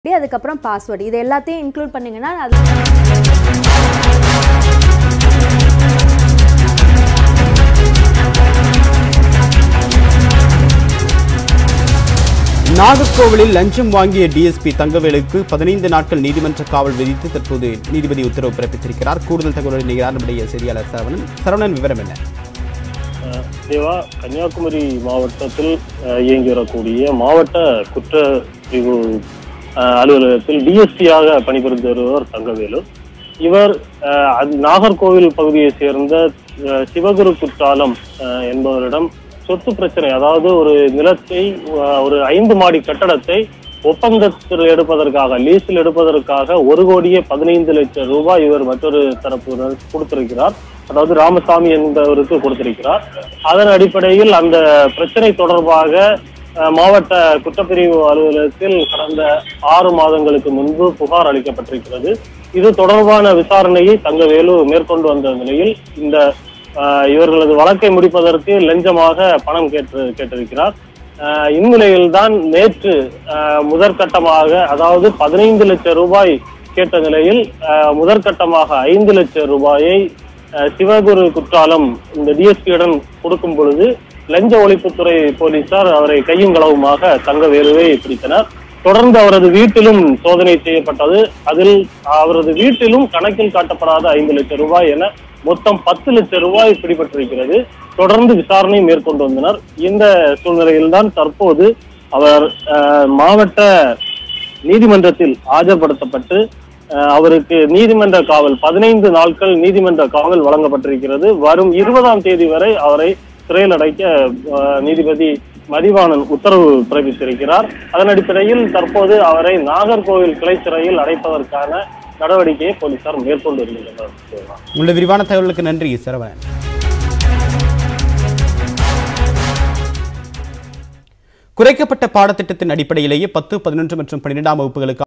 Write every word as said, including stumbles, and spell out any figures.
அதுக்கப்புறம் பாஸ்வேர்ட் இது எல்லாத்தையும் இன்க்ளூட் பண்ணீங்கன்னா அது நாகர்கோவிலில் லஞ்சம் வாங்கிய டிஎஸ்பி தங்கவேலுக்கு பதினைந்து நாட்கள் நீதிமன்ற காவல் விதித்து தற்போது நீதிபதி உத்தரவு பிறப்பித்திருக்கிறார். கூடுதல் தகவலை நிகழ்ச்சி நம்முடைய செய்தியாளர் சரவணன். சரவணன், விவரம் என்ன? தேவா, கன்னியாகுமரி மாவட்டத்தில் இயங்கி வரக்கூடிய மாவட்ட குற்றப்பிரிவு அலுவலகத்தில் டிஎஸ்பியாக பணிபுரிந்து வருவர் தங்கவேலு. இவர் நாகர்கோவில் பகுதியை சேர்ந்த சிவகுரு குற்றாலம் என்பவரிடம் சொத்து பிரச்சனை, அதாவது ஒரு நிலத்தை, ஒரு ஐந்து மாடி கட்டடத்தை ஒப்பந்தத்தில் எடுப்பதற்காக, லீஸில் எடுப்பதற்காக ஒரு கோடியே பதினைந்து லட்சம் ரூபாய் இவர் மற்றொரு தரப்பு கொடுத்திருக்கிறார். அதாவது ராமசாமி என்பவருக்கு கொடுத்திருக்கிறார். அதன் அடிப்படையில் அந்த பிரச்சனை தொடர்பாக மாவட்ட குற்றப்பிரிவு அலுவலகத்தில் கடந்த ஆறு மாதங்களுக்கு முன்பு புகார் அளிக்கப்பட்டிருக்கிறது. இது தொடர்பான விசாரணையை தங்கவேலு மேற்கொண்டு வந்த நிலையில் இந்த இவர்களது வழக்கை முடிப்பதற்கு லஞ்சமாக பணம் கேட்டு கேட்டிருக்கிறார். இந்நிலையில்தான் நேற்று முதற்கட்டமாக, அதாவது பதினைந்து லட்சம் ரூபாய் கேட்ட நிலையில் முதற்கட்டமாக ஐந்து லட்சம் ரூபாயை சிவகுரு குற்றாலம் இந்த டிஎஸ்பியுடன் கொடுக்கும் பொழுது லஞ்ச ஒழிப்புத்துறை போலீசார் அவரை கையும் களவுமாக தங்கவேலுவை பிடித்தனர். தொடர்ந்து அவரது வீட்டிலும் சோதனை செய்யப்பட்டது. அதில் அவரது வீட்டிலும் கணக்கில் காட்டப்படாத ஐந்து லட்சம் ரூபாய் என மொத்தம் பத்து லட்சம் ரூபாய் பிடிபட்டிருக்கிறது. தொடர்ந்து விசாரணை மேற்கொண்டு வந்தனர். இந்த சூழ்நிலையில்தான் தற்போது அவர் மாவட்ட நீதிமன்றத்தில் ஆஜர்படுத்தப்பட்டு அவருக்கு நீதிமன்ற காவல் பதினைந்து நாட்கள் நீதிமன்ற காவல் வழங்கப்பட்டிருக்கிறது. வரும் இருபதாம் தேதி வரை அவரை சிறையில் அடைக்க நீதிபதி மதிவாணன் உத்தரவு பிறப்பித்திருக்கிறார். அதன் அடிப்படையில் தற்போது அவரை நாகர்கோவில் கிளை சிறையில் அடைப்பதற்கான நடவடிக்கையை போலீசார் மேற்கொண்டு வருகின்றனர். உள்ள விரிவான தகவலுக்கு நன்றி சரவணன். குறைக்கப்பட்ட பாடத்திட்டத்தின் அடிப்படையிலேயே பத்து, பதினொன்று மற்றும் பன்னிரெண்டாம் வகுப்புகளுக்கு